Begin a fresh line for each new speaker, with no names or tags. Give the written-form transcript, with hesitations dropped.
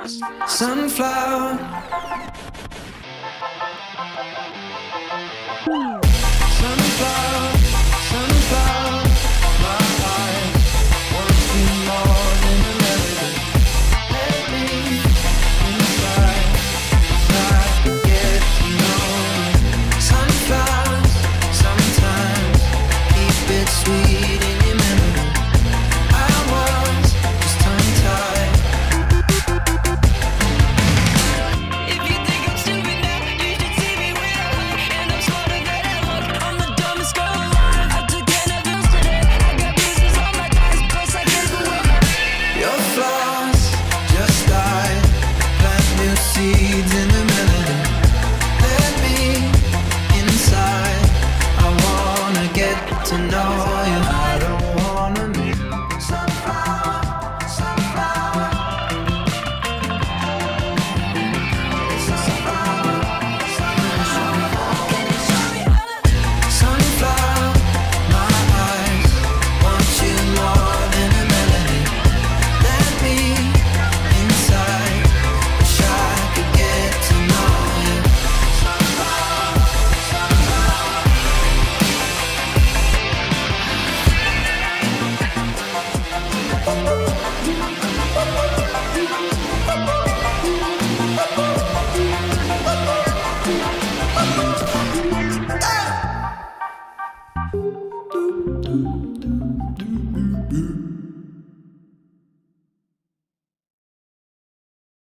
sunflower. Sunflower, sunflower, my heart wants you more than a melody. Let me inside, inside to get to know you. Sunflowers, sometimes keep it sweet in your memory. I was just tongue-tied. If you think I'm stupid now, you should see me when I look, and I'm smarter than I look. I'm the dumbest girl alive. I took cannabis today. I got bruises on my thighs, plus I gave away. Your flaws just died. Plant new seeds in the melody. Let me inside. I wanna get to know you.